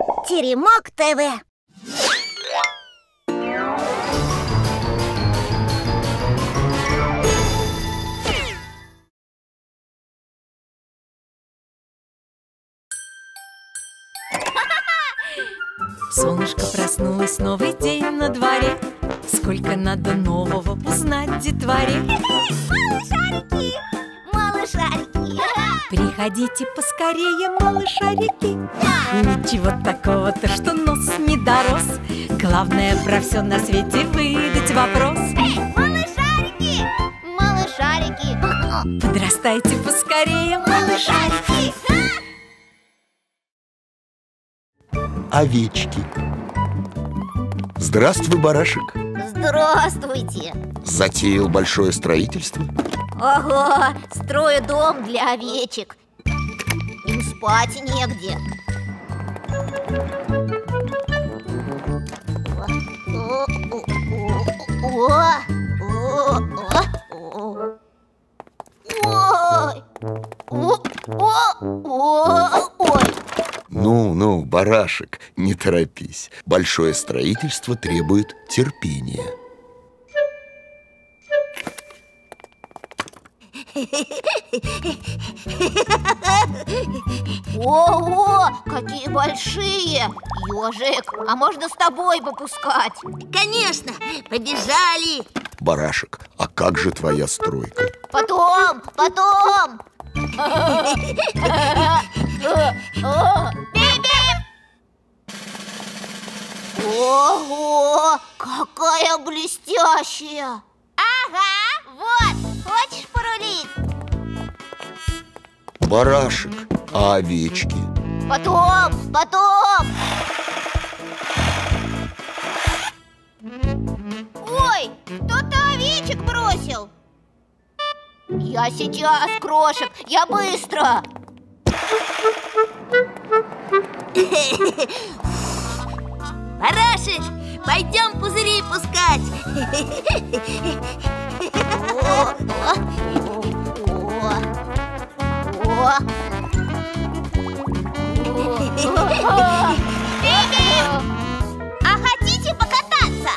Теремок ТВ. Солнышко проснулось, новый день на дворе. Сколько надо нового узнать детворе. Малышарики, малышарики. Приходите поскорее, малышарики. Ничего такого-то, что нос не дорос. Главное про все на свете выдать вопрос. Малышарики, малышарики. Подрастайте поскорее, малышарики. Овечки. Здравствуй, барашек. Здравствуйте. Затеял большое строительство? Ага, строю дом для овечек. Им спать негде. Ой. Ну, барашек, не торопись. Большое строительство требует терпения. Ого, какие большие! Ежик, а можно с тобой попускать? Конечно, побежали. Барашек, а как же твоя стройка? Потом. Ого, какая блестящая! Ага, вот, хочешь порулить? Барашек, а овечки? Потом. Ой, кто-то овечек бросил. Я сейчас, крошек, я быстро. Барашек, пойдем пузыри пускать. А хотите покататься?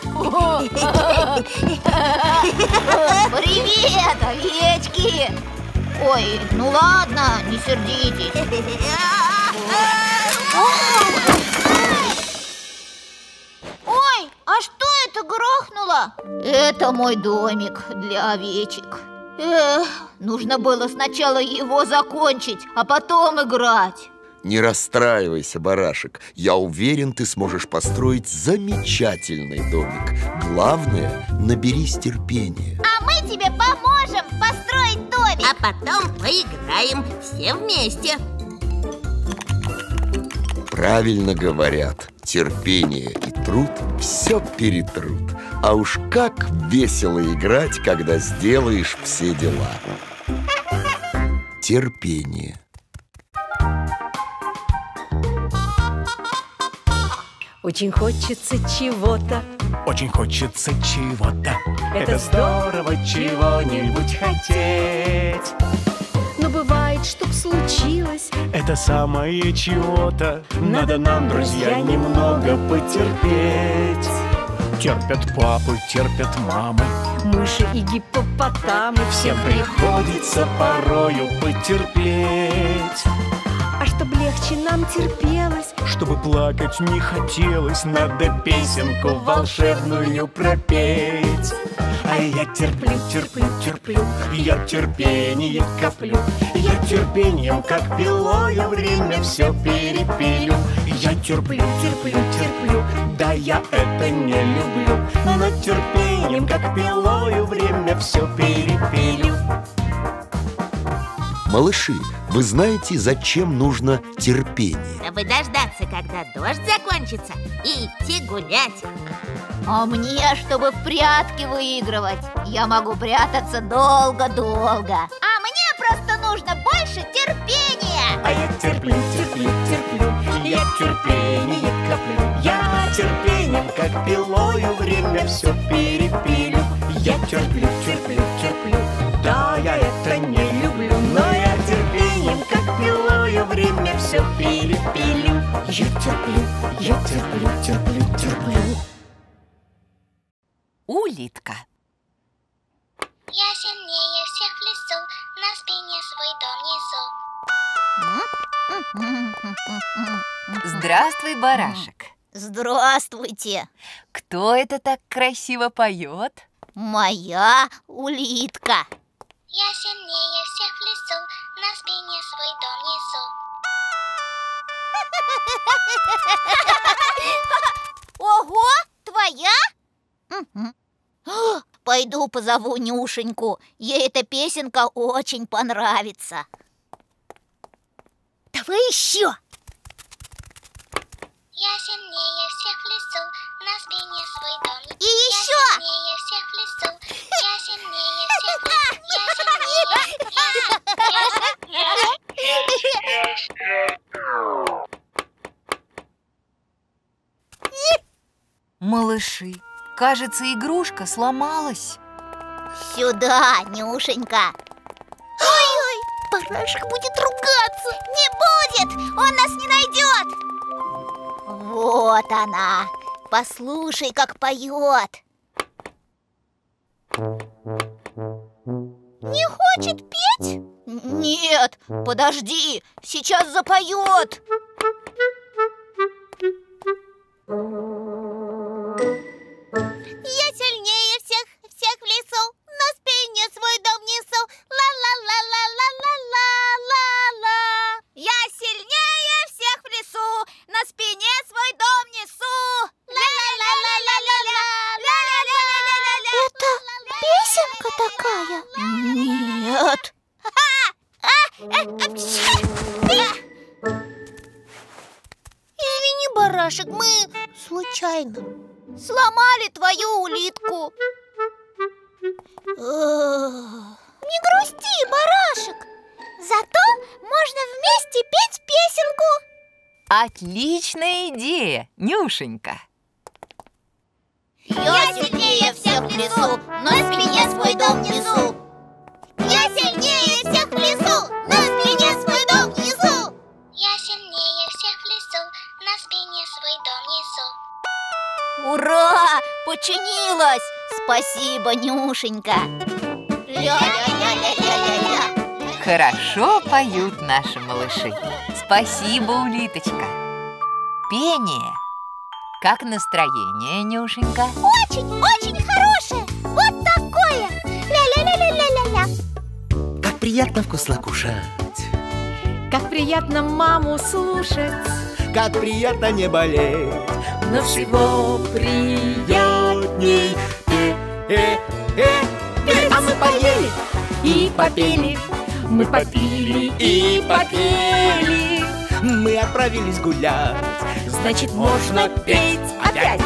Привет, овечки! Ой, ну ладно, не сердитесь. Ой, а что это грохнуло? Это мой домик для овечек. Нужно было сначала его закончить, а потом играть. Не расстраивайся, барашек. Я уверен, ты сможешь построить замечательный домик. Главное, наберись терпения. А мы тебе поможем построить домик. А потом поиграем все вместе. Правильно говорят, терпение и труд все перетрут. А уж как весело играть, когда сделаешь все дела. Терпение. Очень хочется чего-то. Очень хочется чего-то. Это здорово чего-нибудь хотеть. Но бывает, чтоб случилось. Это самое чего-то надо нам, друзья, немного потерпеть. Терпят папы, терпят мамы, Мыши и гиппопотамы. всем приходится порою потерпеть. А чтоб легче нам терпелось, Чтобы плакать не хотелось, надо песенку волшебную пропеть. А я терплю, я терпение коплю. Я терпением, как пилою, время все перепилю. Я терплю, да я это не люблю. Но терпением, как пилою, время все перепилю. Малыши, вы знаете, зачем нужно терпение? Чтобы дождаться, когда дождь закончится, и идти гулять. А мне, чтобы в прятки выигрывать. Я могу прятаться долго-долго. А мне просто нужно больше терпения. А я терплю, я терпение коплю. Я терпением, как пилою, время все перепилю. Я терплю, да я это не люблю. Но я терпением, как пилою, время все перепилю. попилю. Я терплю, терплю. Улитка. Я сильнее всех в лесу, на спине свой дом несу. Здравствуй, барашек. Здравствуйте. Кто это так красиво поет? Моя улитка. Я сильнее всех в лесу, на спине свой дом несу. Ого, твоя? Пойду позову Нюшеньку. Ей эта песенка очень понравится. Давай еще. Я сильнее всех в лесу, на спине свой дом. И еще. Я сильнее всех в лесу, я сильнее всех в лесу, Малыши, кажется, игрушка сломалась. Сюда, Нюшенька. Ой-ой, барашек будет ругаться. Не будет, он нас не найдет. Вот она. Послушай, как поет. Не хочет петь? Нет, подожди, сейчас запоет. Я сильнее всех в лесу, на спине свой дом несу. Ла-ла-ла-ла-ла-ла-ла-ла. Я сильнее всех в лесу, на спине свой дом несу. Ла-ла-ла-ла-ла-ла-ла-ла-ла-ла-ла. Это песенка такая? Нет. Извини, барашек, мы случайно сломали твою улитку. Не грусти, барашек. Зато можно вместе петь песенку. Отличная идея, Нюшенька. Я сильнее всех в лесу, на спине свой дом несу. Я сильнее всех в лесу, на спине свой дом несу. Я сильнее всех в лесу, на спине свой дом несу. Ура! Починилась! Спасибо, Нюшенька. Ля-ля-ля-ля-ля-ля-ля. Хорошо поют наши малыши. Спасибо, улиточка. Пение. Как настроение, Нюшенька? Очень хорошее. Вот такое. Ля-ля-ля-ля-ля-ля-ля. Как приятно вкусно кушать, Как приятно маму слушать, как приятно не болеть. но всего приятней. А мы поели И попели, мы попили и попели. Мы отправились гулять, Значит, можно петь опять.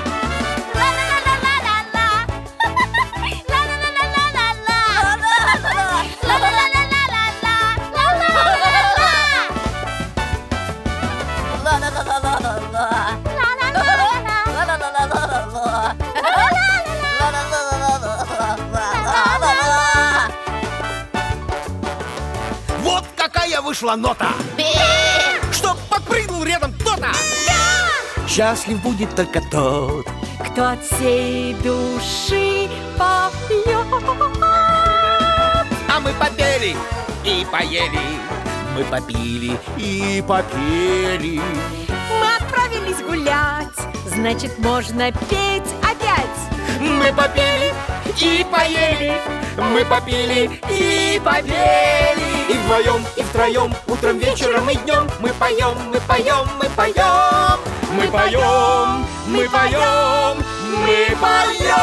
вот какая вышла нота, чтоб подпрыгнул рядом кто-то. Счастлив будет только тот, Кто от всей души поет. а мы попели и поели, мы попили и попели. Мы отправились гулять, значит, можно петь опять. Мы попели и поели, мы попели и попели. И вдвоем, и втроем, утром, вечером и днем мы поем, мы поем, мы поем. Мы поем, мы поем, мы поем.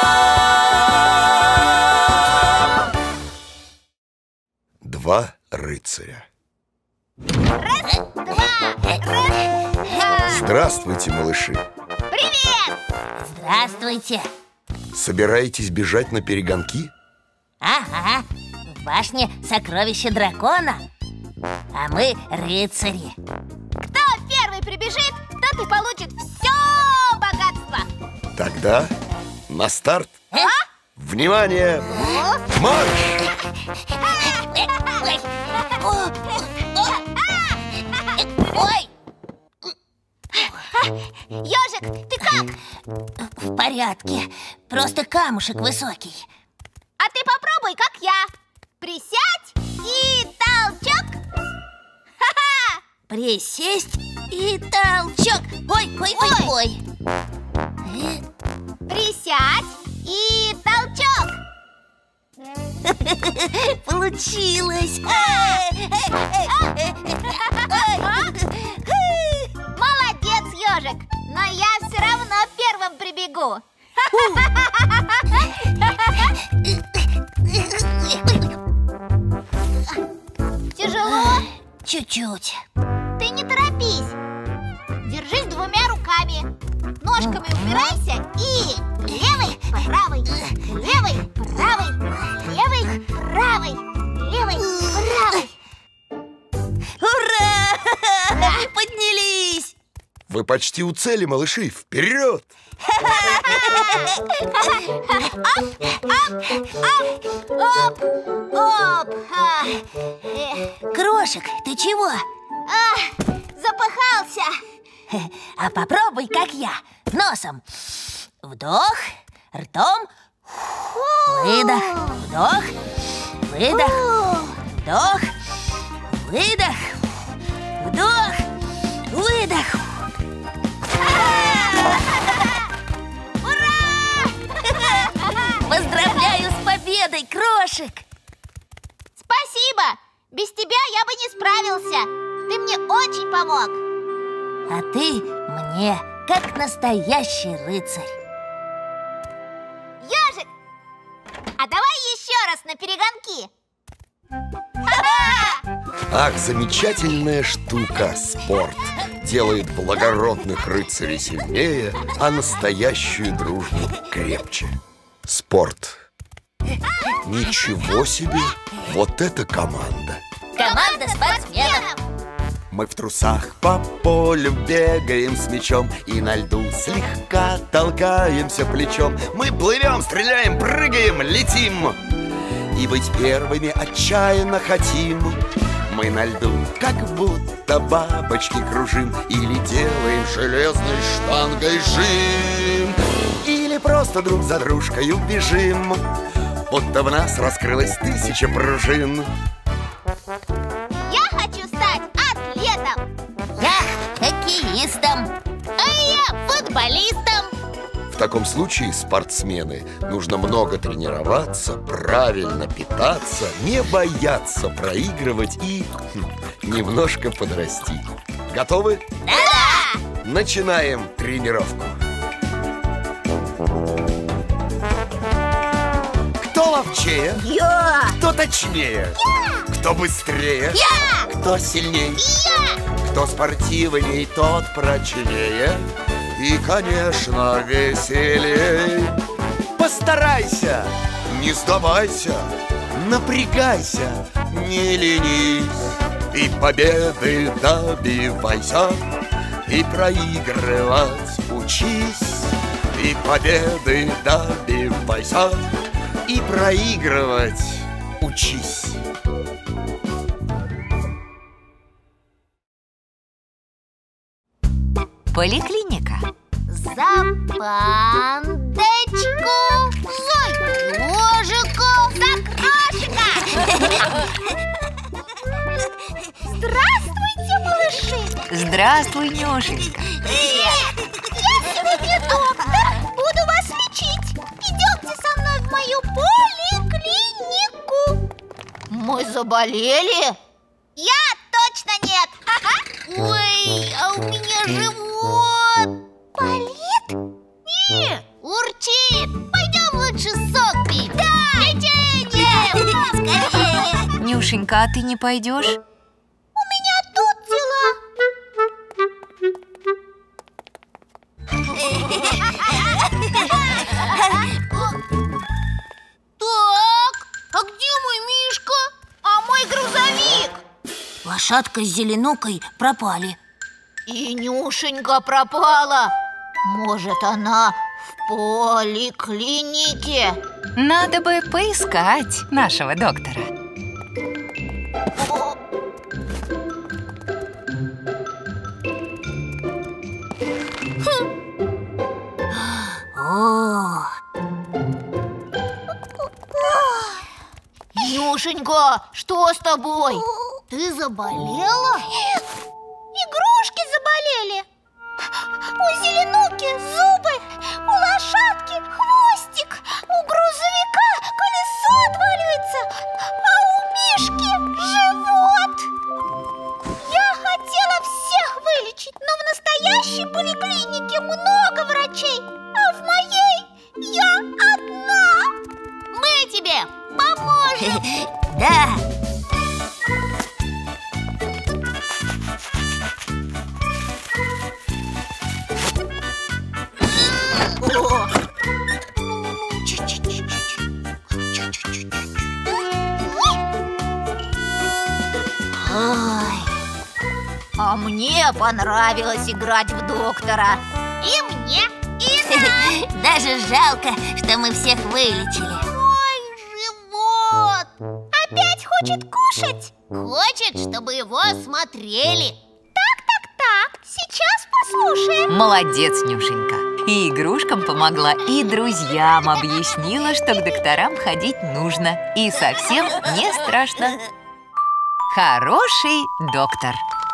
Два рыцаря. Здравствуйте, малыши. Здравствуйте. Собираетесь бежать на перегонки? Ага, в башне сокровища дракона, а мы рыцари. Кто первый прибежит, тот и получит все богатство. Тогда на старт. Внимание! Марш! Ой, Ежик, ты как? В порядке, просто камушек высокий. А ты попробуй, как я. Присядь и толчок. Ха-ха! Присесть и толчок. Ой. Присядь и толчок. Получилось. Молодец, ежик. Но я все равно первым прибегу. Тяжело? Чуть-чуть. Ты не торопись. Держись двумя руками. Ножками упирайся и левой, правой, левой, правой, левой, правой, левой, правой. Ура! Поднялись! Вы почти у цели, малыши. Вперед! Оп, оп. Крошек, ты чего? Запыхался. А попробуй, как я. Носом. Вдох, ртом. Выдох, вдох, выдох, вдох, выдох, вдох, выдох. Поздравляю с победой, Крошек! Спасибо! Без тебя я бы не справился. Ты мне очень помог. А ты мне, как настоящий рыцарь. Ежик, а давай еще раз на перегонки. Ах, замечательная штука спорт. Делает благородных рыцарей сильнее, а настоящую дружбу крепче. Спорт. Ничего себе! Вот это команда! Команда спортсменов. Мы в трусах по полю бегаем с мячом и на льду слегка толкаемся плечом. Мы плывем, стреляем, прыгаем, летим и быть первыми отчаянно хотим. Мы на льду как будто бабочки кружим или делаем железной штангой жим, или просто друг за дружкой бежим, будто в нас раскрылось 1000 пружин. Я хочу стать атлетом. Я хоккеистом. А я футболистом. В таком случае, спортсмены, нужно много тренироваться, правильно питаться, не бояться проигрывать и немножко подрасти. Готовы? Да! Начинаем тренировку. Кто ловчее? Я! Кто точнее? Я! Кто быстрее? Я! Кто сильнее? Я! Кто спортивней, тот прочнее. И, конечно, веселей. Постарайся, не сдавайся, напрягайся, не ленись. И победы добивайся, и проигрывать учись. И победы добивайся, и проигрывать учись. Поликлиника. За пандочку, за ежика, за крошика. Здравствуйте, малыши. Здравствуй, Нюшенька. Привет. Я сегодня доктор, буду вас лечить. Идемте со мной в мою поликлинику. Мы заболели? Я точно нет. Ой, а у меня живот болит? Нет, урчит. Пойдем лучше сок пить. Да, идем. Скорее. Нюшенька, а ты не пойдешь? У меня тут дела. Так, а где мой Мишка? А мой грузовик? Лошадка с зеленухой пропали. И Нюшенька пропала. Может, она в поликлинике? Надо бы поискать нашего доктора. Нюшенька, что с тобой? Ты заболела? Нет, игрушки заболели. У зеленухи зубы, у лошадки хвостик, у грузовика колесо отваливается, а у Мишки живот. Я хотела всех вылечить, но в настоящей поликлинике много врачей, а в моей я одна. Мы тебе поможем. Да. А мне понравилось играть в доктора. И мне, и нам. Даже жалко, что мы всех вылечили. Ой, живот! Опять хочет кушать? Хочет, чтобы его осмотрели. Так, сейчас послушаем. Молодец, Нюшенька. И игрушкам помогла, и друзьям объяснила, что к докторам ходить нужно. И совсем не страшно. Хороший доктор.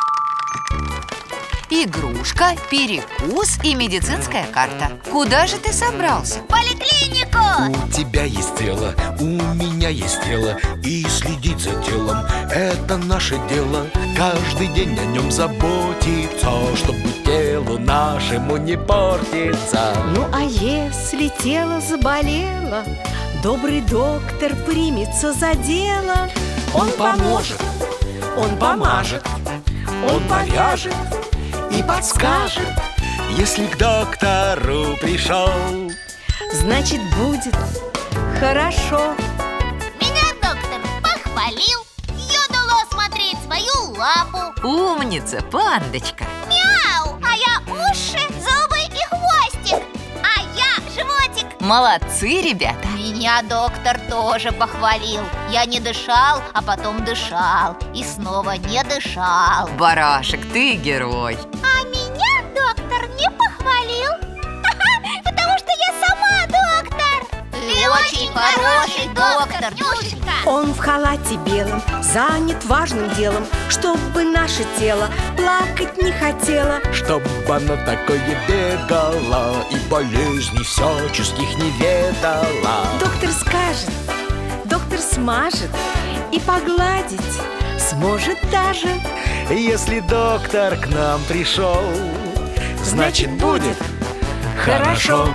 Игрушка, перекус и медицинская карта. Куда же ты собрался? В поликлинику! У тебя есть тело, у меня есть тело, и следить за телом – это наше дело. Каждый день о нем заботиться, чтобы телу нашему не портиться. Ну а если тело заболело, добрый доктор примется за дело. Он поможет, он помажет, он повяжет и подскажет. Если к доктору пришел, Значит, будет хорошо. Меня доктор похвалил. Я дала осмотреть свою лапу. Умница, пандочка. Мяу! А я уши, зубы и хвостик. А я животик. Молодцы, ребята. Меня доктор тоже похвалил. Я не дышал, а потом дышал. И снова не дышал. Барашек, ты герой. А меня доктор не похвалил. Потому что я сама доктор. Ты очень хороший доктор, Нюшенька. Он в халате белом занят важным делом, чтобы наше тело плакать не хотело. чтобы оно такое бегало и болезней всяческих не ведала. Доктор скажет, доктор смажет и погладить сможет даже. Если доктор к нам пришел, значит будет хорошо.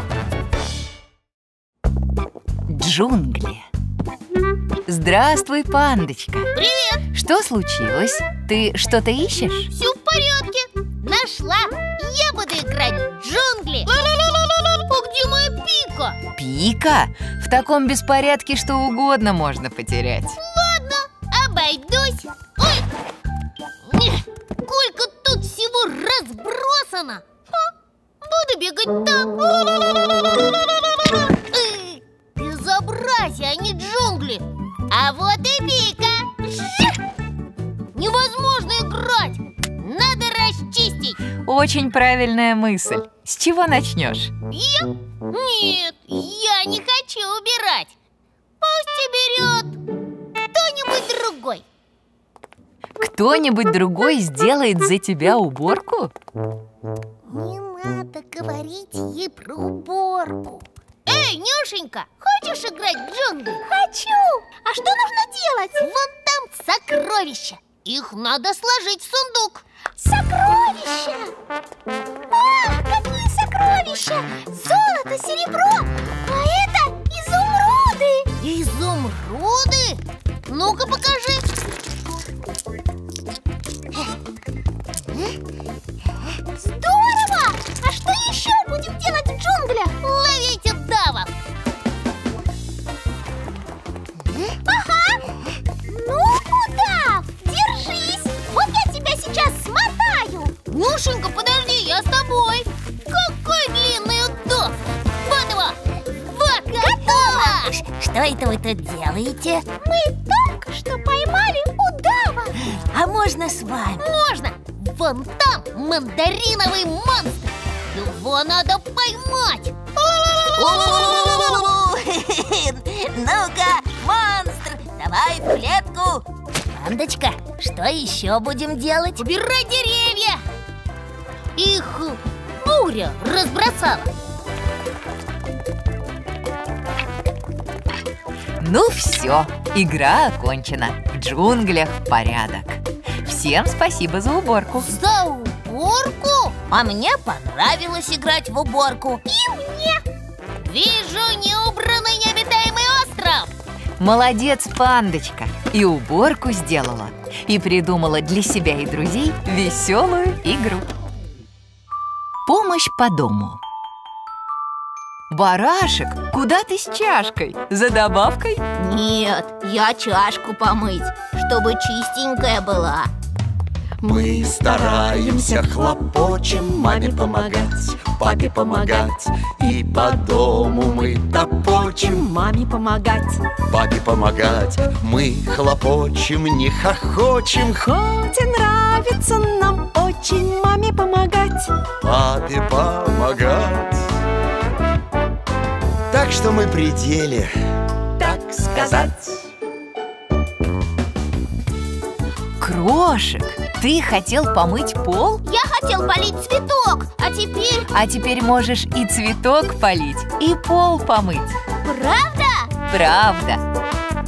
Джунгли. Здравствуй, пандочка. Привет! Что случилось? Ты что-то ищешь? Все в порядке. Нашла. Я буду играть в джунгли. А где моя пика? Пика? В таком беспорядке что угодно можно потерять. Ладно, обойдусь. Ой! Сколько тут всего разбросано. Буду бегать так. Безобразие, а не джунгли. А вот и пика. Невозможно играть. Надо расчистить. Очень правильная мысль. С чего начнешь? Я? Нет, я не хочу убирать. Пусть уберет кто-нибудь другой. Кто-нибудь другой сделает за тебя уборку? Не надо говорить ей про уборку. Эй, Нюшенька, хочешь играть в джунгли? Хочу. А что нужно делать? Вон там сокровища. Их надо сложить в сундук. Сокровища! А, какие сокровища! Золото, серебро! А это изумруды! Изумруды? Ну-ка покажи. Здорово! А что еще будем делать в джунглях? Ловите давов. Ага! Ну, удав, держись! Вот я тебя сейчас смотаю! Нюшенька, подожди, я с тобой. Какой длинный удав. Вот его. Вот, готово. Что это вы тут делаете? Мы только что поймали удава! А можно с вами? Можно. Вон там мандариновый монстр. Его надо поймать. Ну-ка, монстр, Давай в клетку. Пандочка, что еще будем делать? Убирай деревья! Их буря разбросала. Ну все, игра окончена. В джунглях порядок. Всем спасибо за уборку. За уборку? А мне понравилось играть в уборку. И мне. Вижу неубранный необитаемый остров. Молодец, Пандочка. И уборку сделала. И придумала для себя и друзей веселую игру. Помощь по дому. Барашек, куда ты с чашкой? За добавкой? Нет, я чашку помыть, чтобы чистенькая была. Мы стараемся, хлопочем, маме помогать, папе помогать. И по дому мы топочем, Маме помогать. папе помогать. Мы хлопочем, не хохочем, Хоть и нравится нам очень маме помогать. папе помогать. Так что мы при деле, так сказать. Крошек, ты хотел помыть пол? Я хотел полить цветок, А теперь можешь и цветок полить, и пол помыть. правда? Правда.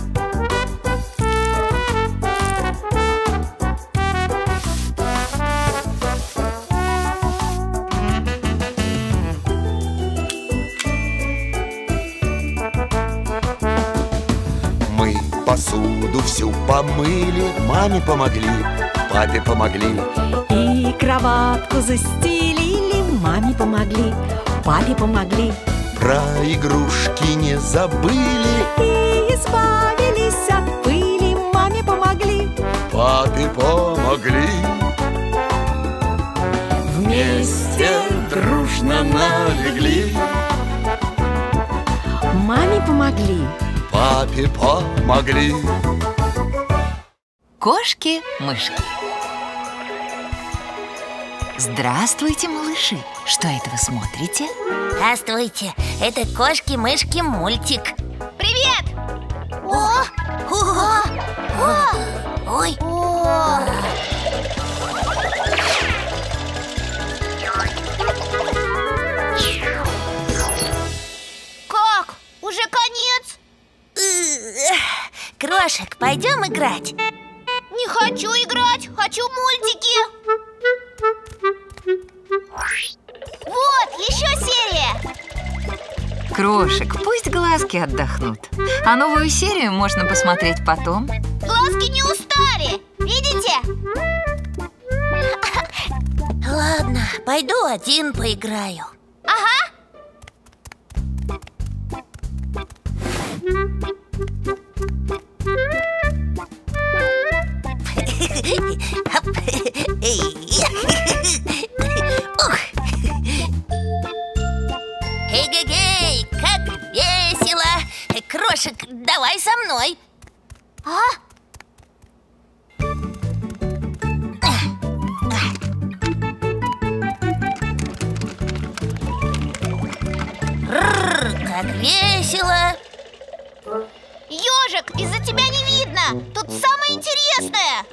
Мы посуду всю помыли, маме помогли, папе помогли. И кроватку застелили, маме помогли, папе помогли. Про игрушки не забыли, И избавились от пыли, маме помогли. папе помогли. Вместе дружно налегли, Маме помогли. папе помогли. Кошки-мышки. Здравствуйте, малыши. Что это вы смотрите? Здравствуйте, это кошки-мышки мультик. Привет! Ой, Как? Уже конец? Крошек, пойдем играть? Не хочу играть, хочу мультики. Вот, еще серия. Крошек, пусть глазки отдохнут. А новую серию можно посмотреть потом. Глазки не устали, видите? Ладно, пойду один поиграю. Ага. Ух. Эй-гей-гей, как весело! Крошек, давай со мной. Как весело! Ежик, из-за тебя не видно. Тут самое интересное.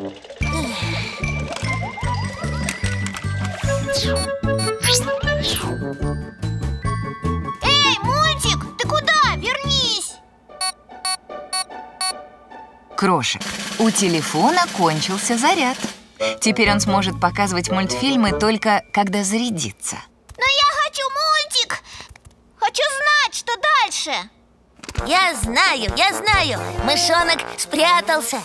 Эй, мультик, ты куда? Вернись. Крошек, у телефона кончился заряд. Теперь он сможет показывать мультфильмы только когда зарядится. Но я хочу мультик. Хочу знать, что дальше. Я знаю, мышонок спрятался.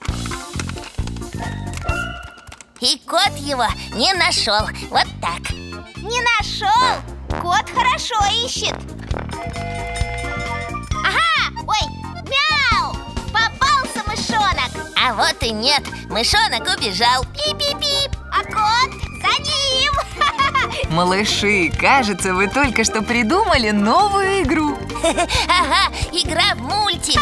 И кот его не нашел, вот так. Не нашел? Кот хорошо ищет. Ага, ой, мяу, попался мышонок. А вот и нет, мышонок убежал. Пип-пип-пип, а кот за ним. Малыши, кажется, вы только что придумали новую игру. Ага, игра в мультик.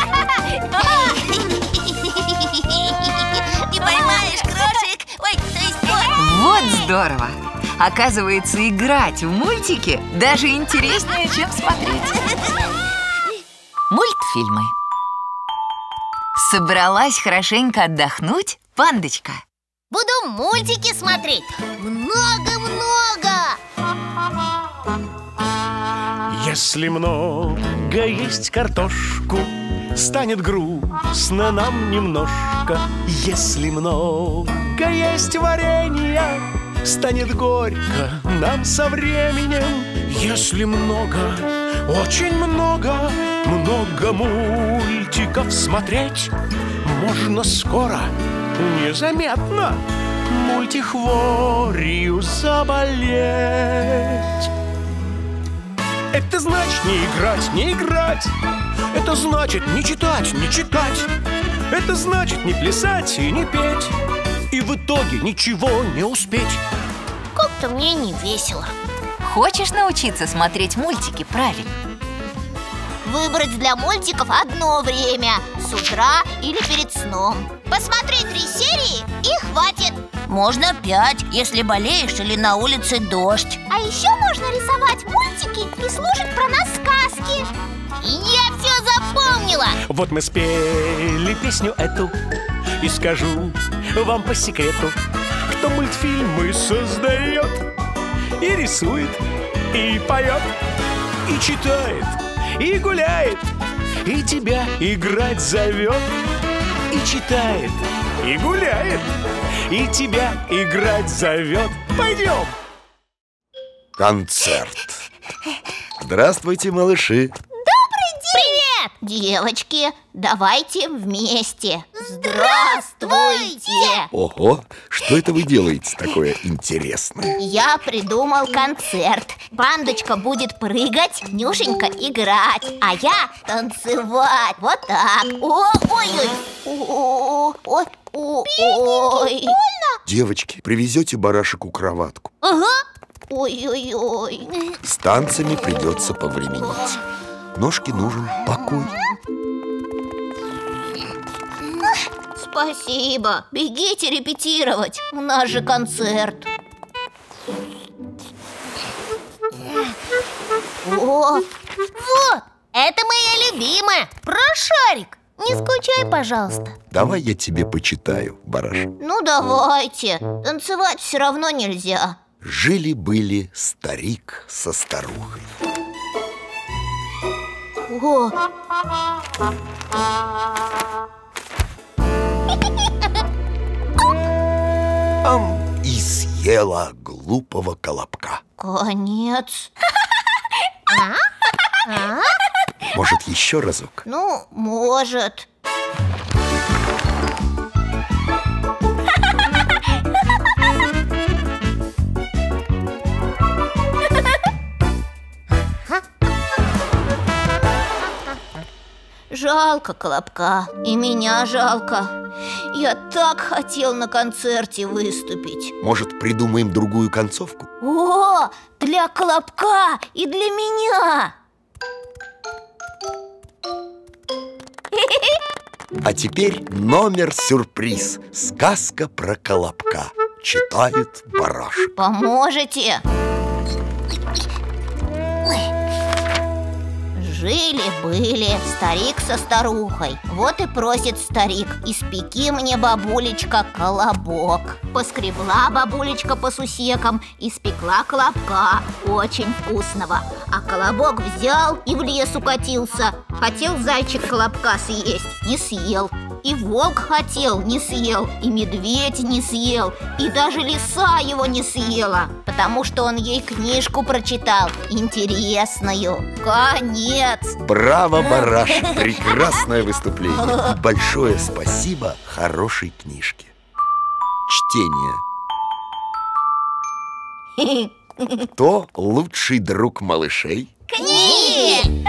Не поймаешь, крошек. Ой, то есть Вот здорово! Оказывается, играть в мультики даже интереснее, чем смотреть. Мультфильмы. Собралась хорошенько отдохнуть, пандочка? Буду мультики смотреть. Много-много. Если много есть картошку, станет грустно нам немножко. Если много есть варенья, станет горько нам со временем. Если много, очень много, много мультиков смотреть, можно скоро, незаметно мультихворью заболеть. Это значит не играть, не играть. Это значит не читать, не читать. Это значит не плясать и не петь. И в итоге ничего не успеть. Как-то мне не весело. Хочешь научиться смотреть мультики правильно? Выбрать для мультиков одно время, с утра или перед сном. Посмотреть 3 серии и хватит. Можно 5, если болеешь или на улице дождь. А еще можно рисовать мультики и слушать про нас сказки. Я все запомнила. Вот мы спели песню эту, и скажу вам по секрету, кто мультфильмы создает, и рисует, и поет, и читает, и гуляет, и тебя играть зовет. И читает, и гуляет, и тебя играть зовет. Пойдем! Концерт. Здравствуйте, малыши. Привет, девочки, давайте вместе. Здравствуйте! Ого, что это вы делаете такое интересное? Я придумал концерт. Пандочка будет прыгать, Нюшенька играть, а я танцевать. Вот так. Ой-ой-ой. Ой-ой-ой. Девочки, привезете барашеку кроватку. Ага. Ой-ой-ой. С танцами придется повременить. Ножке нужен покой. Спасибо. Бегите репетировать. У нас же концерт. О, Вот, это моя любимая, про шарик. Не скучай, пожалуйста. Давай я тебе почитаю, барашек. ну давайте. Танцевать все равно нельзя. Жили-были старик со старухой. О, И съела глупого колобка. конец. Может, еще разок? Ну, может. Жалко колобка, и меня жалко. Я так хотел на концерте выступить. Может, придумаем другую концовку? О, для колобка и для меня. А теперь номер-сюрприз. Сказка про колобка. Читает барашек. Поможете? Жили-были старик со старухой. Вот и просит старик: испеки мне, бабулечка, колобок. Поскребла бабулечка по сусекам, испекла колобка очень вкусного. А колобок взял и в лес укатился. Хотел зайчик колобка съесть, не съел. И волк хотел, не съел. И медведь не съел. И даже лиса его не съела, потому что он ей книжку прочитал интересную. Конец! Браво, барашек! Прекрасное выступление. Большое спасибо хорошей книжке. Чтение. Кто лучший друг малышей? Книги!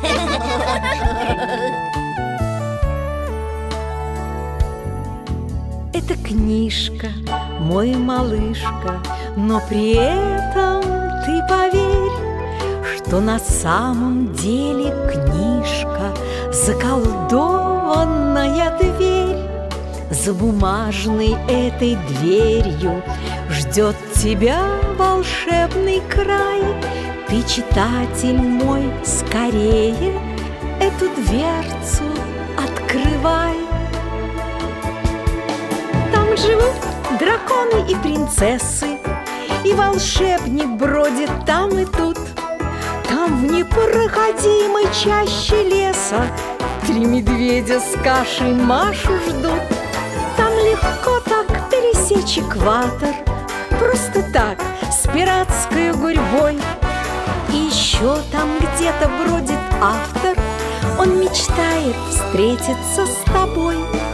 Это книжка, мой малышка, но при этом ты поверь, что на самом деле книжка — заколдованная дверь. За бумажной этой дверью ждет тебя волшебный край. Ты, читатель мой, скорее эту дверцу открывай. живут драконы и принцессы, и волшебник бродит там и тут. Там в непроходимой чаще леса 3 медведя с кашей Машу ждут. Там легко так пересечь экватор, просто так, с пиратской гурьбой. И еще там где-то бродит автор, он мечтает встретиться с тобой.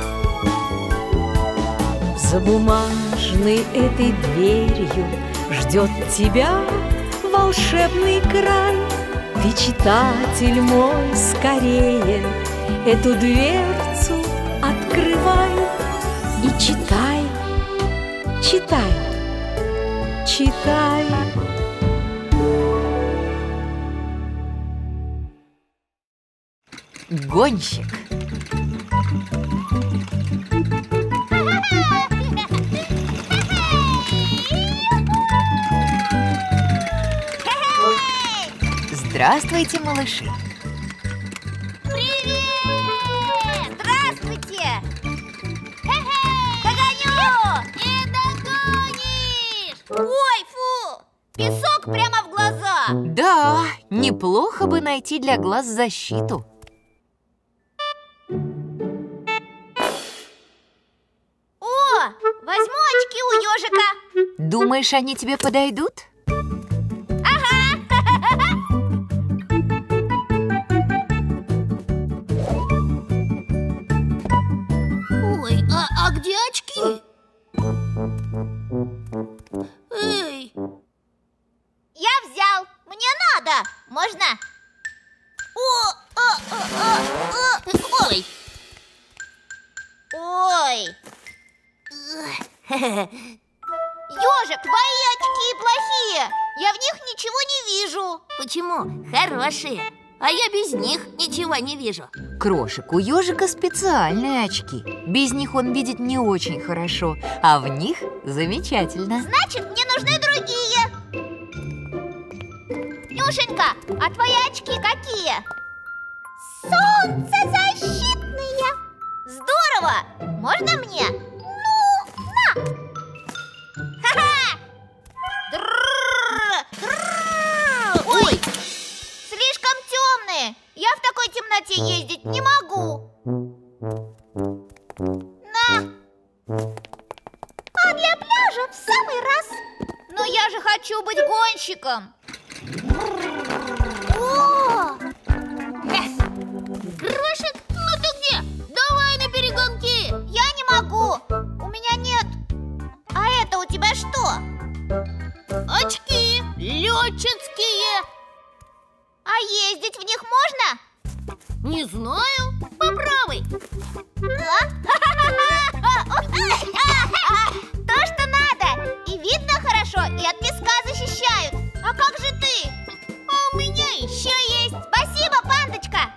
За бумажной этой дверью ждет тебя волшебный край. Ты, читатель мой, скорее эту дверцу открывай и читай, читай, читай. Гонщик. Здравствуйте, малыши. Привет! Здравствуйте! Догоню! Не догонишь! Ой, фу! Песок прямо в глаза! Да, неплохо бы найти для глаз защиту. О, возьму очки у ежика. Думаешь, они тебе подойдут? Ой, а где очки? Эй! Я взял. Мне надо. Можно? Ой! Ой! Ежик, твои очки плохие. Я в них ничего не вижу. Почему? Хорошие. А я без них ничего не вижу. Крошек, у ежика специальные очки. Без них он видит не очень хорошо, а в них замечательно. Значит, мне нужны другие. Нюшенька, а твои очки какие? Солнцезащитные. Здорово! Можно мне? Ну, на! Ха-ха! Ой! Слишком темные. Я в такой темноте ездить не могу. На! А для пляжа в самый раз. Но я же хочу быть гонщиком. О! Крошек, ну ты где? Давай на перегонки. Я не могу. У меня нет. А это у тебя что? Очки летчицкие. А ездить в них можно? Не знаю. Попробуй. То, что надо. И видно хорошо, и от песка защищают. А как же ты? А у меня еще есть. Спасибо, пандочка.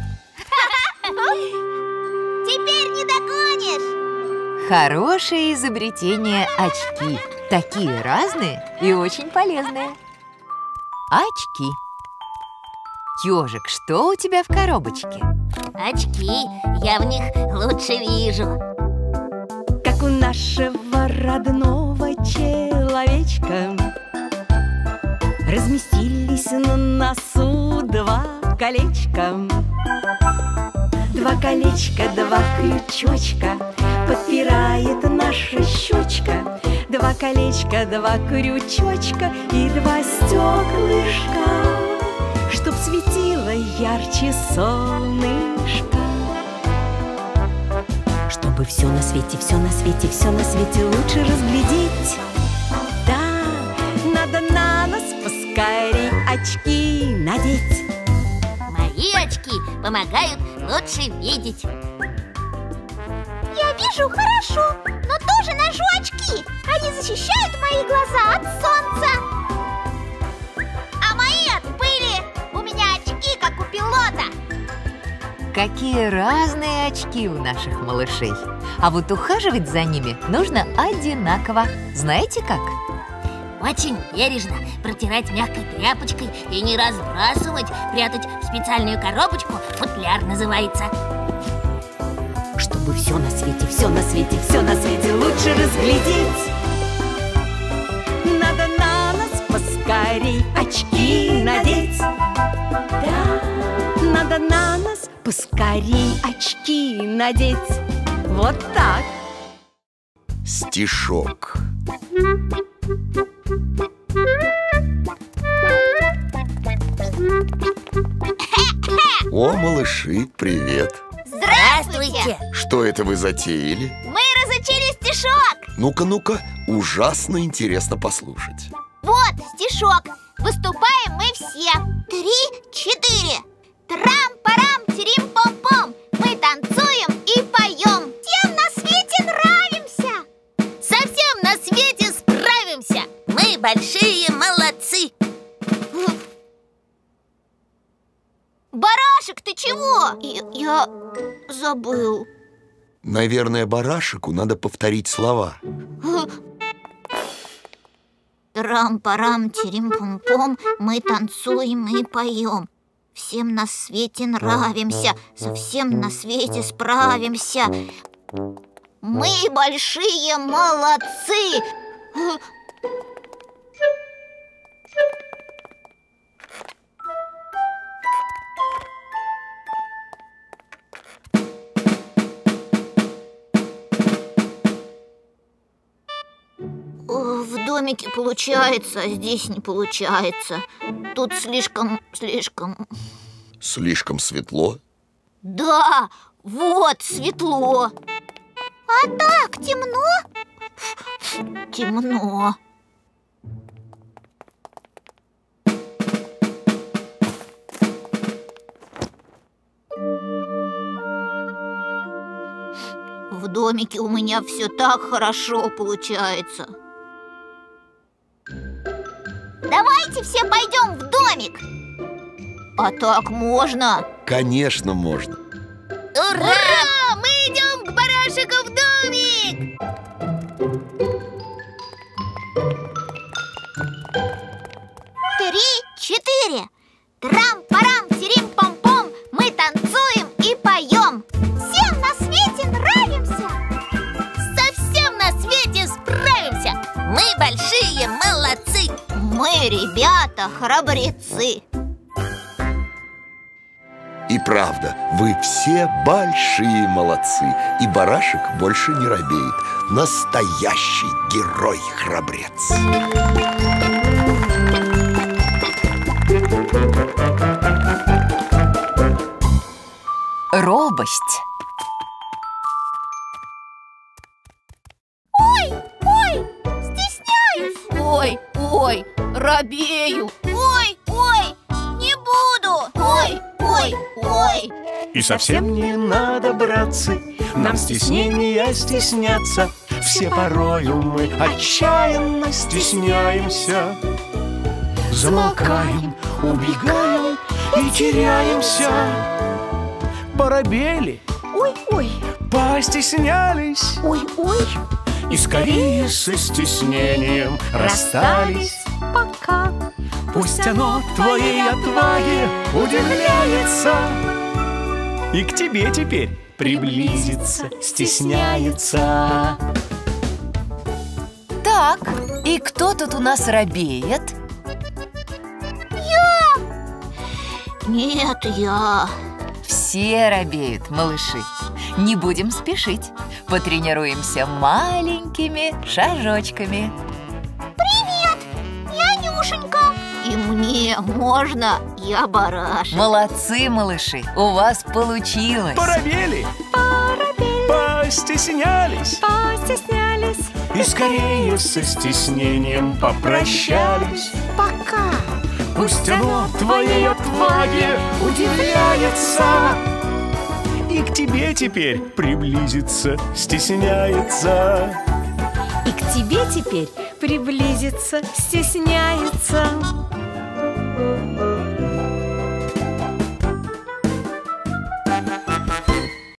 Теперь не догонишь. Хорошее изобретение очки. Такие разные и очень полезные. Очки. Ежик, что у тебя в коробочке? Очки. Я в них лучше вижу. Как у нашего родного человечка разместились на носу 2 колечка. 2 колечка, 2 крючочка подпирает наша щечка. 2 колечка, 2 крючочка и 2 стеклышка, чтоб светило ярче солнышко. Чтобы все на свете, все на свете, все на свете лучше разглядеть. Да, надо на нос поскорей очки надеть. Мои очки помогают лучше видеть. Я вижу хорошо, но тоже ношу очки. Они защищают мои глаза от солнца. А мои от пыли. У меня очки, как у пилота. Какие разные очки у наших малышей. А вот ухаживать за ними нужно одинаково. Знаете как? Очень бережно протирать мягкой тряпочкой и не разбрасывать, прятать в специальную коробочку. Футляр называется. Чтоб чтобы все на свете, все на свете, все на свете лучше разглядеть. Надо на нос поскорей очки надеть. Да, надо на нос поскорей очки надеть. Вот так. Стишок. О, малыши, привет. Здравствуйте! Что это вы затеяли? Мы разучили стишок. Ну-ка, ужасно интересно послушать. Вот стишок. Выступаем мы все. 3, 4. Трам-парам-тирим-пом-пом. Мы танцуем и поем. Всем на свете нравимся. Совсем на свете справимся. Мы большие молодцы. Барашек, ты чего? Я забыл. Наверное, барашеку надо повторить слова. Трам-парам-тирим-пом-пом. Мы танцуем и поем. Всем на свете нравимся. Совсем на свете справимся. Мы большие молодцы. В домике получается, а здесь не получается. Тут слишком... Слишком светло? Да, вот, светло. А так, темно? Темно. В домике у меня все так хорошо получается. Давайте все пойдем в домик. А так можно? Конечно, можно. Ура! Мы идем к барашеку в домик! Три, 4. Трам-парам-тирим-пом-пом. Мы танцуем и поем. Всем на свете нравимся. Совсем на свете справимся. Мы большие молодцы. Мы, ребята, храбрецы. И правда, вы все большие молодцы. И барашек больше не робеет. Настоящий герой-храбрец. Робость. Ой, стесняюсь. Ой, робею. Ой, не буду. Ой. И совсем не надо, братцы, нам стеснения стесняться. Все порою мы отчаянно стесняемся. Замолкаем, убегаем и теряемся. Поробели, Ой, постеснялись ой, и скорее со стеснением расстались. пока. Пусть оно твоей отваге удивляется и к тебе теперь приблизиться стесняется. Так, и кто тут у нас робеет? Нет, я. Все робеют, малыши. Не будем спешить. Потренируемся маленькими шажочками. Я Нюшенька. И мне можно? Я барашек. Молодцы, малыши, у вас получилось. Поробели, постеснялись и скорее со стеснением попрощались. Пока. Пусть оно твоей отваге удивляется и к тебе теперь приблизиться стесняется. И к тебе теперь приблизиться стесняется.